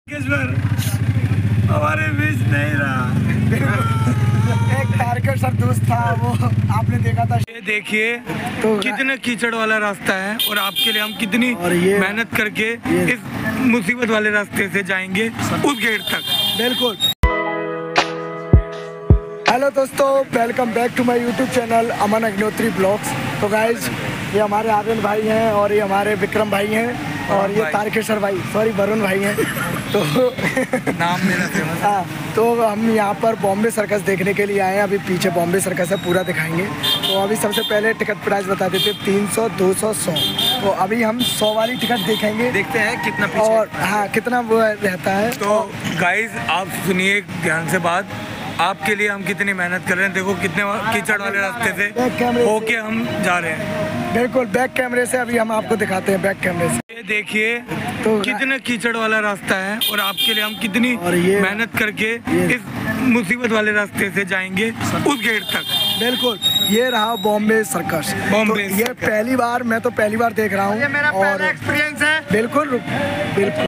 हमारे बीच नहीं रहा। एक टारगेट सर दोस्त था, वो आपने देखा था। ये देखिए तो कितना कीचड़ वाला रास्ता है और आपके लिए हम कितनी मेहनत करके इस मुसीबत वाले रास्ते से जाएंगे उस गेट तक। बिल्कुल। हेलो दोस्तों, welcome back to my YouTube channel Aman Agnihotri vlogs. तो गाइज, ये हमारे आर्यन भाई हैं और ये हमारे विक्रम भाई हैं और ये तारकेश्वर भाई, सॉरी वरुण भाई हैं। तो नाम मेरा फेमस। हाँ, तो हम यहाँ पर बॉम्बे सर्कस देखने के लिए आए हैं। अभी पीछे बॉम्बे सर्कस है, पूरा दिखाएंगे। तो अभी सबसे पहले टिकट प्राइस बता देते, 300, 200, 100। तो अभी हम 100 वाली टिकट देखेंगे, देखते हैं कितना पीछे और हाँ कितना वो रहता है। तो गाइज आप सुनिए ध्यान से बात, आपके लिए हम कितनी मेहनत कर रहे हैं। देखो कितने कीचड़ वाले रास्ते से होके हम जा रहे हैं। बिल्कुल, बैक कैमरे से अभी हम आपको दिखाते हैं, बैक कैमरे से। ये देखिए तो कितना कीचड़ वाला रास्ता है और आपके लिए हम कितनी मेहनत करके इस मुसीबत वाले रास्ते से जाएंगे उस गेट तक। बिल्कुल, ये रहा बॉम्बे सर्कस। बॉम्बे तो ये पहली बार, मैं तो पहली बार देख रहा हूँ। ये मेरा पहला एक्सपीरियंस है। बिल्कुल बिल्कुल।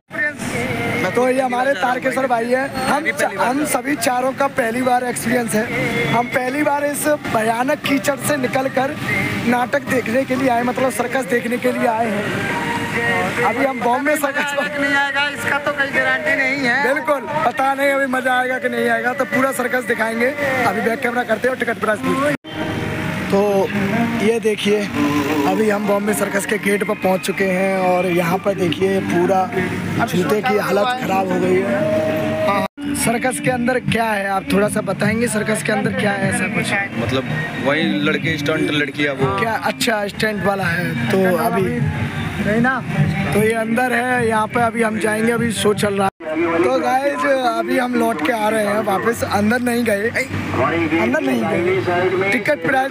तो ये हमारे तारकेश्वर भाई है। हम सभी चारों का पहली बार एक्सपीरियंस है। हम पहली बार इस भयानक कीचड़ से निकलकर नाटक देखने के लिए आए, मतलब सर्कस देखने के लिए आए हैं। अभी हम बॉम्बे सर्कस नहीं आएगा इसका तो कोई गारंटी नहीं है। बिल्कुल, पता नहीं अभी मजा आएगा कि नहीं आएगा। तो पूरा सर्कस दिखाएंगे। अभी बैक कैमरा करते हैं और टिकट प्राइस पूछते हैं। तो ये देखिए, अभी हम बॉम्बे सर्कस के गेट पर पहुंच चुके हैं और यहाँ पर देखिए पूरा जूते की हालत खराब हो गई है। हाँ, सर्कस के अंदर क्या है आप थोड़ा सा बताएंगे? सर्कस के अंदर क्या है ऐसा कुछ? मतलब वही लड़के स्टंट, लड़कियाँ वो क्या अच्छा स्टंट वाला है? तो अभी नहीं ना, तो ये अंदर है। यहाँ पे अभी हम जाएंगे, अभी शो चल रहा है। तो गाइस, अभी हम लौट के आ रहे हैं वापस। अंदर नहीं गए, अंदर नहीं गए। टिकट प्राइस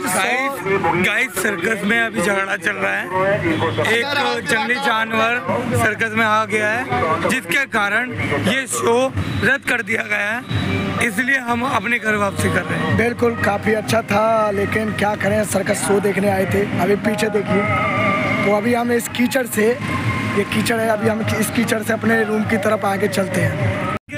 गाइस, सर्कस में अभी झगड़ा चल रहा है। एक जंगली जानवर सर्कस में आ गया है, जिसके कारण ये शो रद्द कर दिया गया है। इसलिए हम अपने घर वापसी कर रहे हैं। बिल्कुल, काफ़ी अच्छा था, लेकिन क्या करें, सर्कस शो देखने आए थे। अभी पीछे देखिए। तो अभी हम इस कीचड़ से, ये कीचड़ है, अभी हम इस कीचड़ से अपने रूम की तरफ आगे चलते हैं।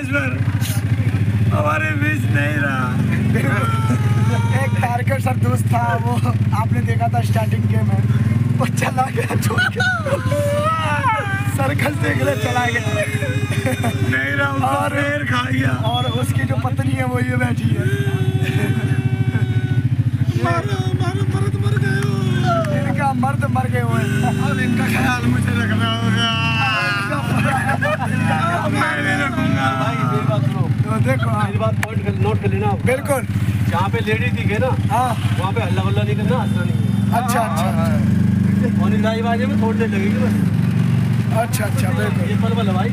हमारे बीच नहीं रहा। एक टारगेट सर दोस्त था, वो आपने देखा था स्टार्टिंग के में, वो चला गया छोड़ के। सर्कस देखने चला गया। नहीं रहा और शेर खा गया। और उसकी जो पत्नी है वो ये बैठी है। इनका मर्द मर गए हुए हैं। अब इनका ख्याल मुझे रखना होगा। मैं नहीं रखूंगा। तो देखो, नोट कर लेना। बिल्कुल, जहाँ पे लेडी दिखे ना, हाँ वहाँ पे हल्ला वल्ला नहीं करना, हंसना नहीं। अच्छा अच्छा। और इलाज बाजे में थोड़ी देर लगेगी बस। अच्छा अच्छा, बिल्कुल। ये पल पल है भाई।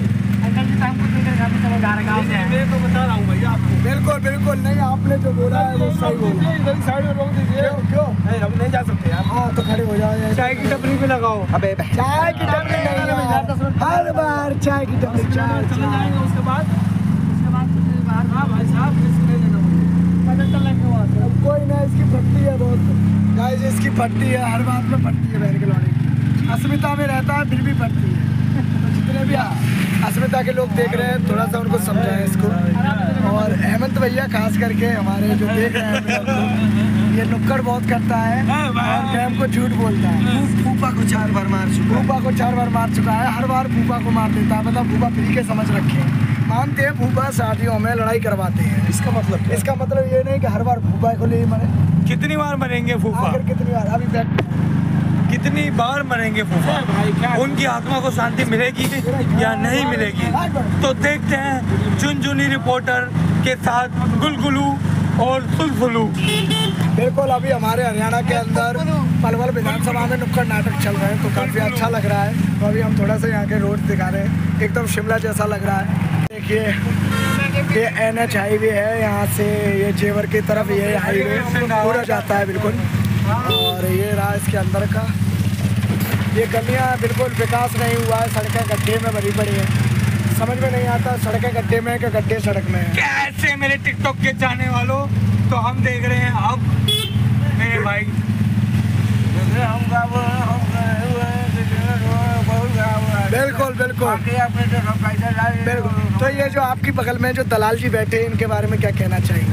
मैं तो बता रहा हूँ भैया आपको। बिल्कुल बिल्कुल, नहीं आपने जो बोला है वो सही बोला। साइड में रोक दीजिए। क्यों? नहीं, हम नहीं जा सकते यार। हाँ तो खड़े हो जाओ। चाय की टपरी पे लगाओ। अबे चाय की टपरी नहीं है, हर बार चाय की टपरी। चले जाएंगे उसके बाद हाँ भाई साहब, नहीं लेना पैदल चलने के बाद। कोई ना, इसकी फटती है बहुत गाइस, इसकी फटती है, हर बात में फटती है। बहन के लौड़े अस्मिता में रहता है फिर भी फटती है। तो जितने भी अस्मिता के लोग देख रहे हैं, थोड़ा सा उनको समझाएं इसको। और हेमंत भैया खास करके हमारे जो देख रहे हैं, ये नुक्कड़ बहुत करता है और मैम को झूठ बोलता है। फूफा को 4 बार मार चुका, फूफा को 4 बार मार चुका है। हर बार फूफा को मार देता है, मतलब फूफा फ्री के समझ रखे हैं। मानते हैं फूफा शादियों में लड़ाई करवाते हैं। इसका मतलब ये नहीं कि हर बार फूफा को ले मरे। कितनी बार मरेंगे फूफा? आखिर कितनी बार? अभी बैक कितनी बार मरेंगे फूफा? उनकी आत्मा को शांति मिलेगी या नहीं मिलेगी? तो देखते हैं चुनचुनी रिपोर्टर के साथ गुलगुलू और सुलफुलू। बिल्कुल, अभी हमारे हरियाणा के अंदर पलवल विधानसभा में नुक्कड़ नाटक चल रहे हैं, तो काफ़ी अच्छा लग रहा है। तो अभी हम थोड़ा सा यहाँ के रोड दिखा रहे हैं, एकदम शिमला जैसा लग रहा है। देखिए, ये NH हाईवे है, यहाँ से ये जेवर की तरफ ये हाईवे पूरा जाता है बिल्कुल। और ये रहा इसके अंदर का, ये गलियाँ बिल्कुल विकास नहीं हुआ है, सड़कें गड्ढे में भरी पड़ी हैं। समझ में नहीं आता सड़कें गड्ढे में कि गड्ढे सड़क में है। कैसे मेरे टिकटॉक के जाने वालों, तो हम देख रहे हैं अब मेरे भाई बिल्कुल बिल्कुल बिल्कुल। तो ये जो आपकी बगल में जो दलाल जी बैठे हैं इनके बारे में क्या कहना चाहिए?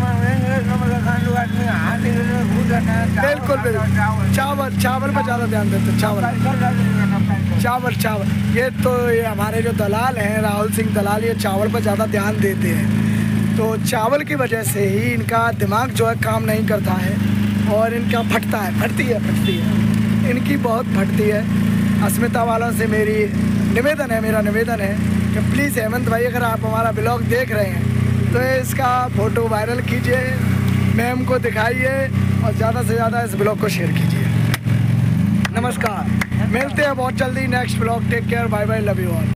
बिल्कुल बिल्कुल। चावल चावल पर ज़्यादा ध्यान देते, चावल चावल। ये हमारे जो दलाल हैं राहुल सिंह दलाल, ये चावल पर ज़्यादा ध्यान देते हैं। तो चावल की वजह से ही इनका दिमाग जो है काम नहीं करता है और इनका फटती है इनकी बहुत फटती है। अस्मिता वालों से मेरा निवेदन है कि प्लीज़ हेमंत भाई, अगर आप हमारा ब्लॉग देख रहे हैं तो इसका फ़ोटो वायरल कीजिए, मैम को दिखाइए और ज़्यादा से ज़्यादा इस ब्लॉग को शेयर कीजिए। नमस्कार, मिलते हैं बहुत जल्दी next vlog. Take care, bye bye, love you all.